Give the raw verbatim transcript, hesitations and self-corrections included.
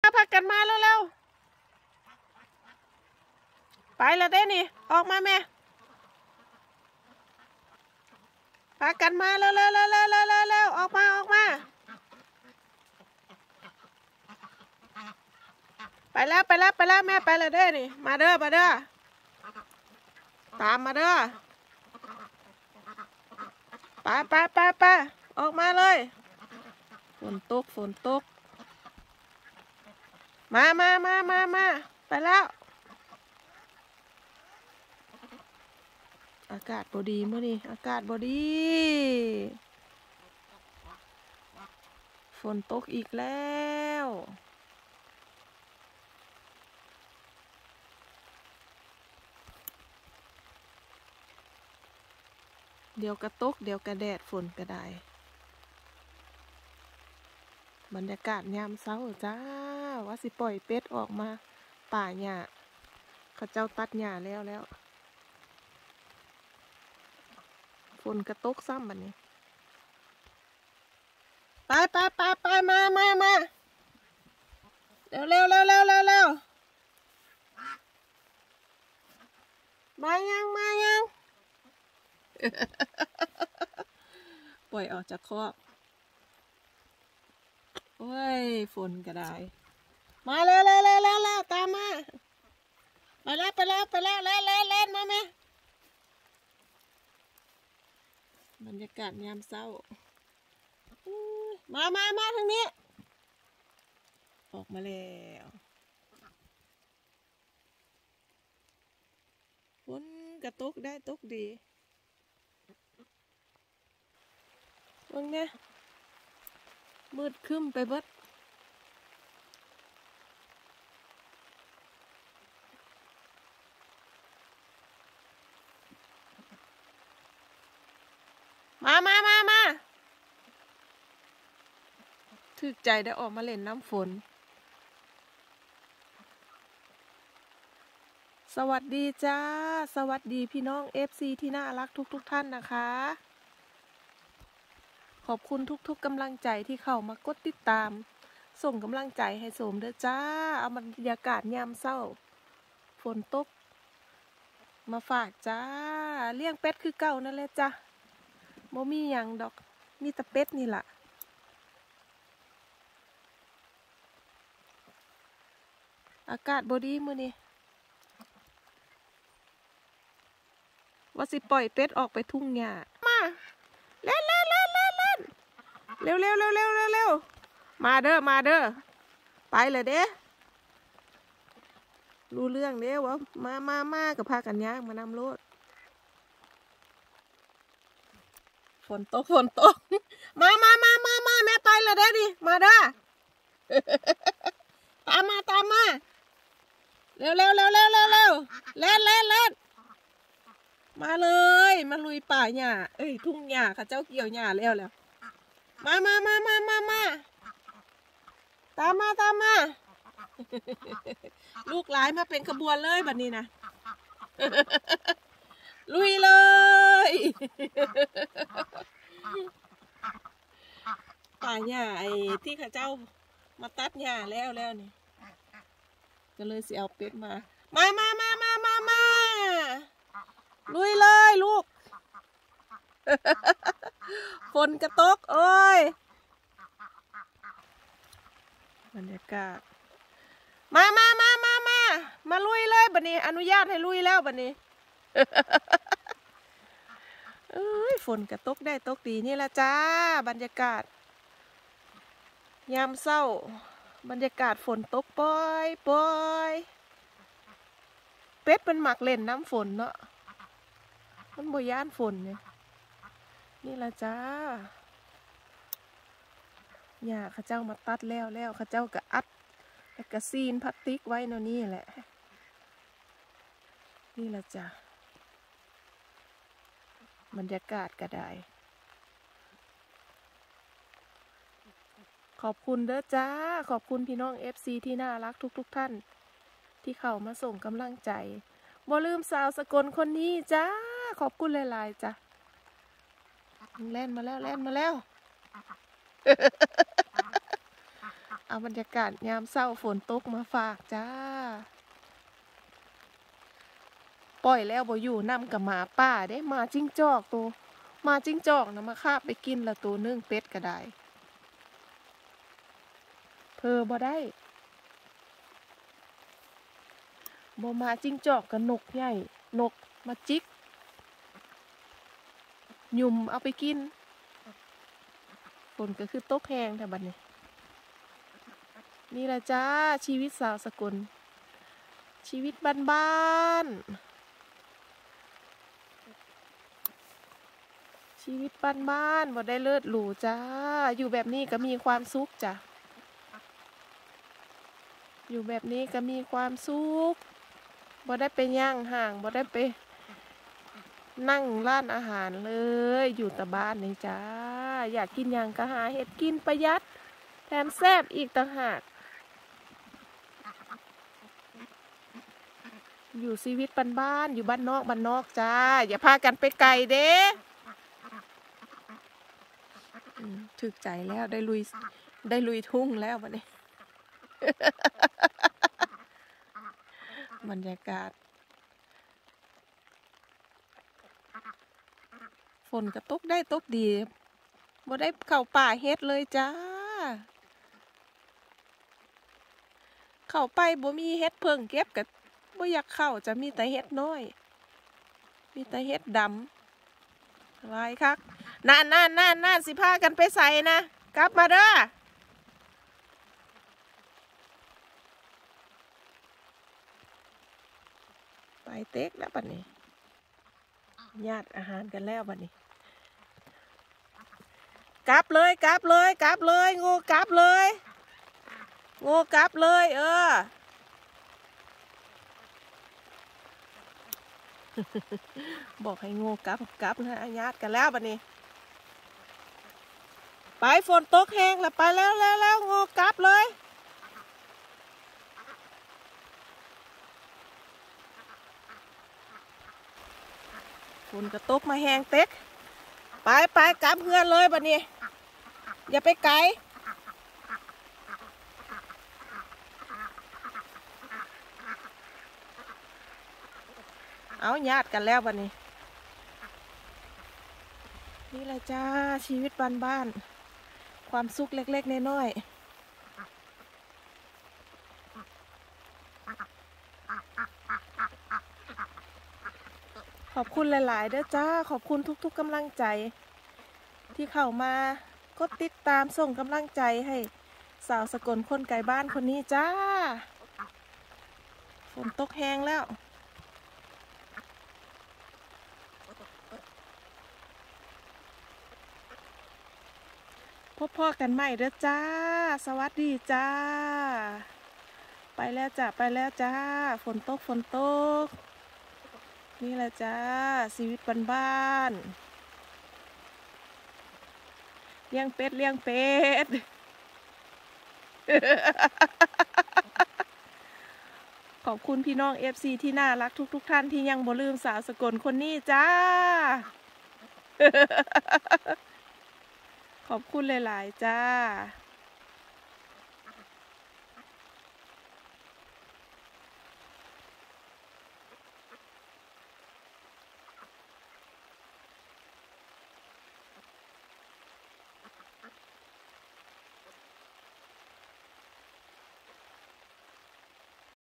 พากันมาเร็วๆไปแล้วเด้นี่ออกมาแม่พากันมาเร็วๆเร็วๆเร็วๆเร็วๆออกมาออกมาไปแล้วไปแล้วไปแล้วแม่ไปแล้วเด้นี่มาเด้อมาเด้อตามมาเด้อไปไปไปไปออกมาเลยฝนตกฝนตกมามามามามาไปแล้วอากาศบดีเมื่อนี้อากาศบดีฝนตกอีกแล้วเดี๋ยวกระตกเดี๋ยวกระแดดฝนกระไดบรรยากาศยามเช้าจ้าว่าสิปล่อยเป็ดออกมาป่าหญ้าเขาเจ้าตัดหญ้าแล้วแล้วฝนกระตกซ้ำบัดนี้ไปไปไปไปมามามาเร็วเร็วเร็วเร็วเร็วเร็วมายังมายังปล่อยออกจากคอกโอ้ยฝนก็ได้มาเร็วเร็วเร็วเร็วเร็วตามมาไปแล้วไปแล้วไปแล้วเล่นเล่นเล่นมาไหมบรรยากาศยามเช้ามามามาทางนี้ออกมาแล้วฝนกระตกได้ตกดีตรงนี้มืดครึ้มไปเบิดมามามามาถึกใจได้ออกมาเล่นน้ำฝนสวัสดีจ้าสวัสดีพี่น้อง เอฟ ซี ที่น่ารักทุกๆ ท่านนะคะขอบคุณทุกๆกำลังใจที่เข้ามากดติดตามส่งกำลังใจให้โสมเด้อจ้าเอาบรรยากาศยามเช้าฝนตกมาฝากจ้าเลี้ยงเป็ดคือเก่านั่นแหละจ้าโมมีอย่างดอกมีแต่เป็ดนี่แหละอากาศบดีมื้อนี้ว่าสิปล่อยเป็ดออกไปทุ่งหญ้ามาเล่นเล่นเล่นเล่นเล่นเร็วเร็วเร็วเร็วเร็วเร็วมาเด้อมาเด้อไปเลยเด้รู้เรื่องเด้วะมามามากับพากันย่างมานำรถฝนตกฝนตกมามามามามาแม่ไปเลยเด้ดิมาเด้อตามมาตามมาเร็วเร็วเร็วเร็วเร็วเร็วเล่นเล่นเล่นมาเลยมาลุยป่าหญ้าเอ้ยทุ่งหญ้าค่ะเจ้าเกี่ยวหญ้าแล้วแล้วมามามามามามาตามมาตามมาลูกหลายมาเป็นขบวนเลยบัดนี้นะลุยเลยป่าหญ้าไอ้ที่ข้าเจ้ามาตัดหญ้าแล้วแล้วนี่ก็เลยสิเอาเป็ดมามามามามามามาลุยเลยลูกฝนกระตกโอ้ยบรรยากาศมามามามามามาลุยเลยบัดนี้อนุญาตให้ลุยแล้วบัดนี้เอ้ยฝนกระตกได้ตกดีนี่ละจ้าบรรยากาศยามเศร้าบรรยากาศฝนตกปล่อยปล่อยเป็ดเป็นหมักเล่นน้ำฝนเนาะมันบ่ย่านฝนเนี่ยนี่ละจ้าหญ้าข้าเจ้ามาตัดแล้วแล้วข้าเจ้าก็อัดแล้วก็ซีนพลาสติกไว้เนาะนี่แหละนี่ละจ้าบรรยากาศก็ได้ขอบคุณเด้อจ้าขอบคุณพี่น้อง เอฟ ซี ที่น่ารักทุกๆท่านที่เข้ามาส่งกำลังใจบ่ลืมสาวสกลคนนี้จ้าขอบคุณหลายๆจ้าเล่นมาแล้วเล่นมาแล้วเอาบรรยากาศยามเศร้าฝนตกมาฝากจ้าปล่อยแล้วบ่อยู่นำกับหมาป่าได้มาจิ้งจอกตัวมาจิ้งจอกนะมาคาบไปกินละตัวนึ่งเป็ดก็ได้เพอบ่ได้บ่มาจิ้งจอกกับนกใหญ่นกมาจิกหยุ่มเอาไปกินฝนก็คือตกแห้งแต่บัดนี้นี่แหละจ้าชีวิตสาวสกลชีวิตบ้านๆชีวิตบ้านๆบ่ได้เลิศหรูจ้าอยู่แบบนี้ก็มีความสุขจ้ะอยู่แบบนี้ก็มีความสุขบ่ได้ไปย่างห่างบ่ได้ไปนั่งร้านอาหารเลยอยู่แต่บ้านนี่จ้าอยากกินอย่างก็หาเห็ดกินประหยัดแถมแซ่บอีกต่างหากอยู่ชีวิตบ้านๆอยู่บ้านนอกบ้านนอกจ้าอย่าพากันไปไกลเด้ถึกใจแล้วได้ลุยได้ลุยทุ่งแล้ววันนี้ บรรยากาศฝนก็ตกได้ตกดีบ่ได้เข้าป่าเฮ็ดเลยจ้าเข้าไปบ่มีเฮ็ดเพิ่งเก็บก็บ่อยากเข้าจะมีแต่เฮ็ดน้อยมีแต่เฮ็ดดำไว้ครับนานนานนานนานสิพากันไปใส่นะกลับมาเด้อไปเต็กแล้วบัดนี้ญาติอาหารกันแล้วบัดนี้กลับเลยกลับเลยกลับเลยงูกลับเลยงูกลับเลยเออ บอกให้งูกลับกลับนะญาติกันแล้วบัดนี้ไปฝนตกแห้งแล้วไปแล้วแล้วแล้วงูกลับเลยฝนก็ตกมาแห้งเต็กไปไปกลับเพื่อนเลยบัดนี้อย่าไปไกลเอาญาติกันแล้วบัดนี้นี่แหละจ้าชีวิตบ้านๆความสุขเล็กๆน้อยๆขอบคุณหลายๆเด้อจ้าขอบคุณทุกๆกำลังใจที่เข้ามากดติดตามส่งกำลังใจให้สาวสกลคนไกลบ้านคนนี้จ้าฝนตกแห้งแล้วพบพ่อกันใหม่เด้อจ้าสวัสดีจ้าไปแล้วจ้าไปแล้วจ้าฝนตกฝนตกนี่แหละจ้าชีวิตบ้านๆเลี้ยงเป็ดเลี้ยงเป็ด ขอบคุณพี่น้อง เอฟ ซี ที่น่ารักทุกๆท่านที่ยังบ่ลืมสาวสกลคนนี้จ้า ขอบคุณหลายๆจ้า